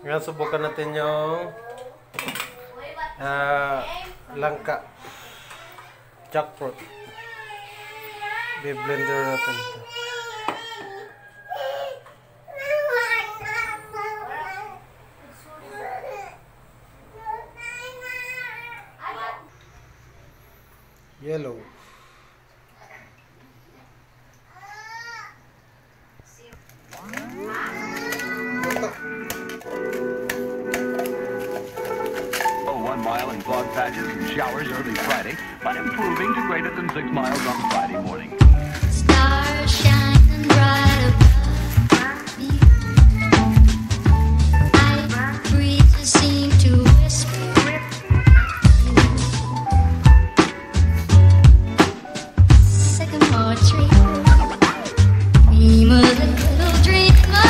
Ngayon subukan natin yung langka jackfruit. Bi-blender natin ito. Yellow. Oh, 1 mile in fog patches and showers early Friday, but improving to greater than 6 miles on Friday morning. Stars shining bright above me. I breezes seem to whisper. Sycamore tree, dream a little dreamer.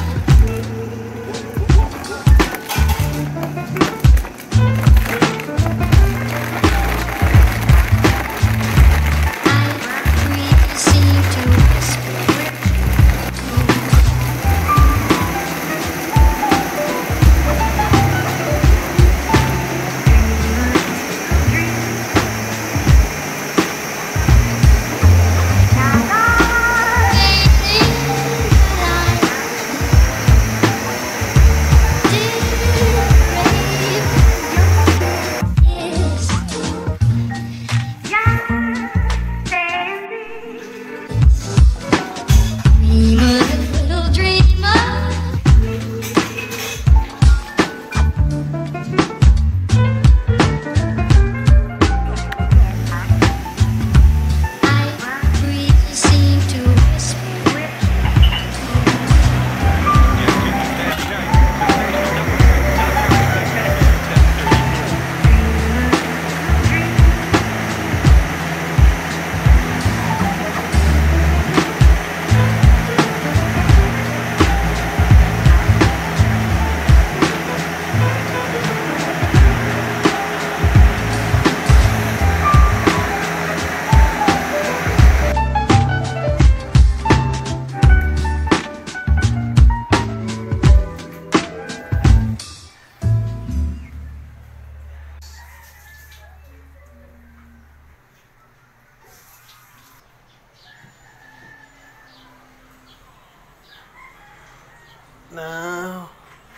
Now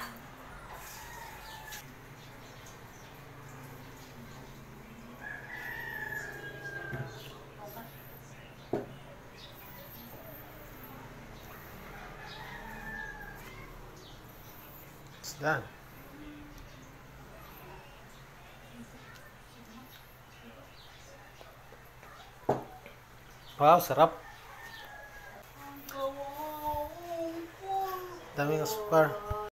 it's done. Wow, sarap. Daming asukar.